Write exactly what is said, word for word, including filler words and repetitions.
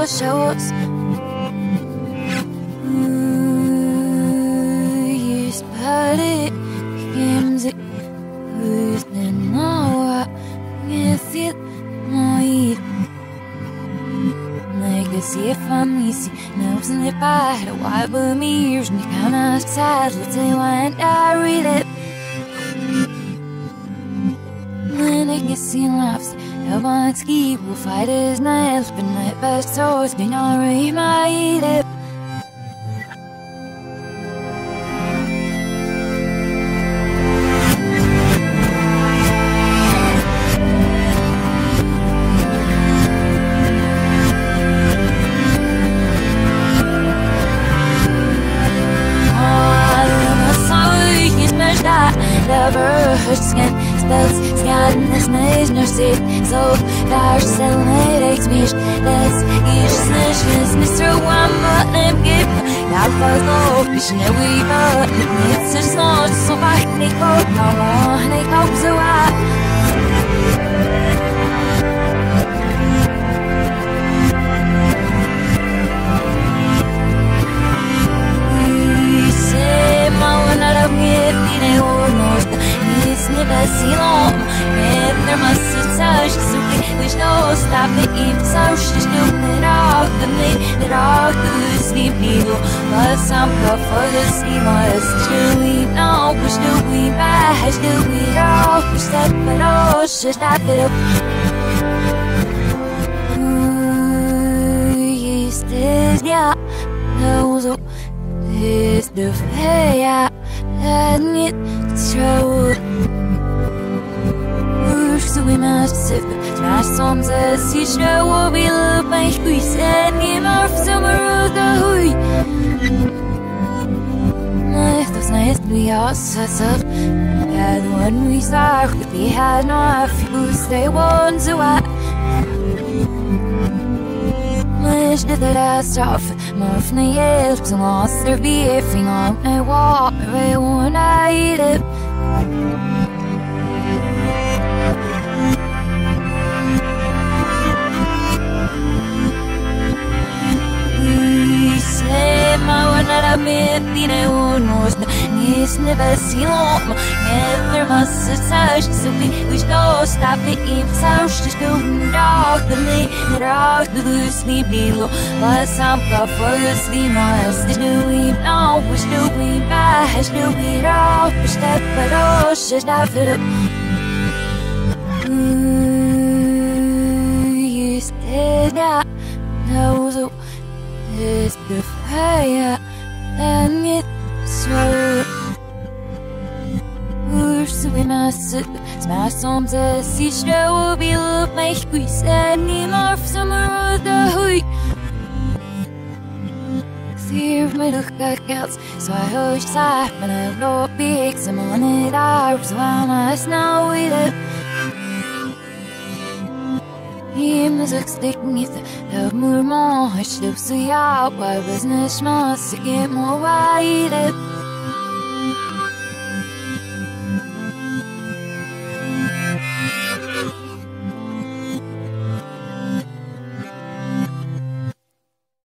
shows. Yes, but it games it who's the no if it might make us see if I'm easy. Knows in the bad, why but me years and you come outside, let's say why I read it. When I get seen laughs, no one's ski will fight his nails, but my best toes do not read my it. Skin spells scan this maze no seat so daar selling it me that's each sessions Mister One but them give now for no vision we but it's just not so back they go no one they go so I say my one out of me they almost never see long, and there must have touched so we know stop it if so she's doing it all the me that all good sleep needle but some go for the sea was do we know push do we bash do we all push that but all should not it up yes this yeah knows this the fair and it true. So we must sip smash some as you show what we love my we said him off somewhere the hui life was nice we all set up and when we saw that we had no few stay one so I wish that I stopped more from the yelps and lost their beefing on my walk every one I eat it. I almost needs never see long never must touch so we we don't stop it if so just go dark the me that all the sleep below but some go for the sleep miles do we know we do we bash do we all push that but all should not fit up you said that knows it's the fire and it's so so we must smash some as each day will be look my we said me more for summer the hui see if my look got girls so I hope side when I blow big some on it out so I must know with it him is sticking it love more more I should see out why business must get more wide